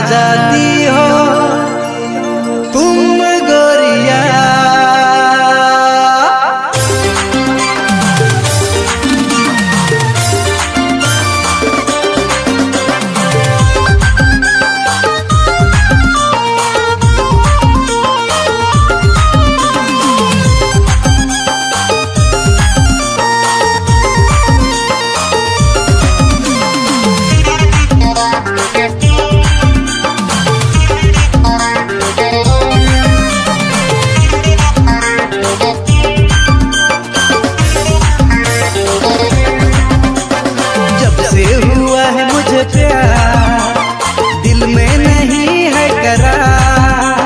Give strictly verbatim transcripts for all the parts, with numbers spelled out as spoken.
जाती हो तुम गोरिया। प्यार दिल में नहीं है करार,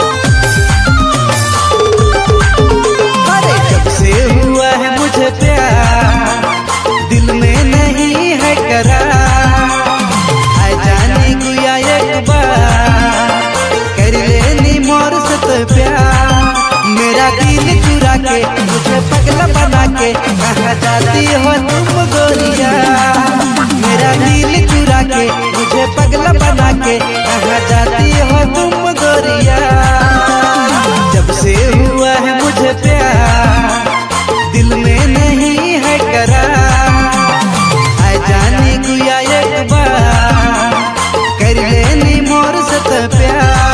अरे जब से हुआ है मुझे प्यार दिल में नहीं है करार। आ जाने गुया एक बार कर लेनी मोर से तो प्यार। मेरा दिल चुरा के मुझे पगला बना के कहाँ जाती हो तुम गोरिया। मेरा दिल चुरा के मुझे पगला बना के कहाँ जाती हो तुम गोरिया। जब से हुआ है मुझे प्यार दिल में नहीं है करार। आ जाने गुया एक बार कर लेनी मोर से तो प्यार।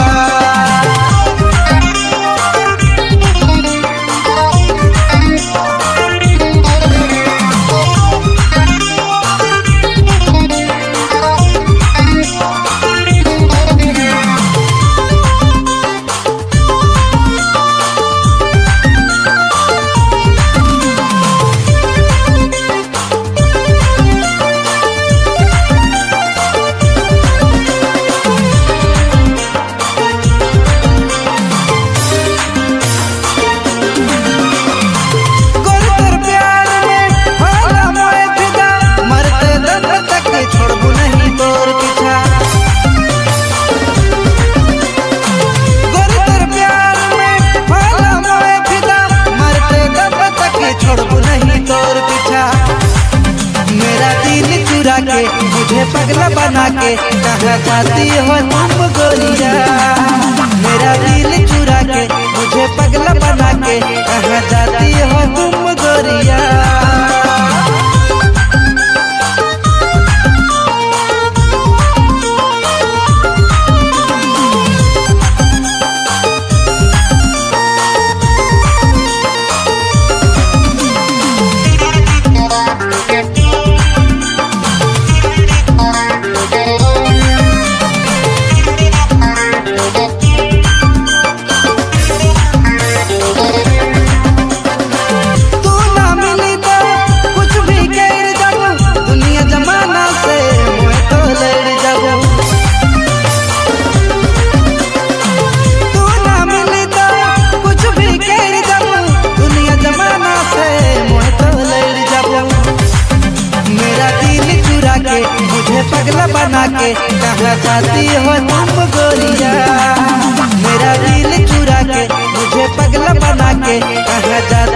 के मुझे पगला बना के कहाँ जाती हो तुम गोरिया। मेरा दिल चुरा के मुझे पगला बना के कहाँ जाती हो तुम गोरिया। मुझे पगला बना के कहाँ जाती हो तुम गोरिया। मेरा दिल चुरा के मुझे पगला बना के कहाँ जाती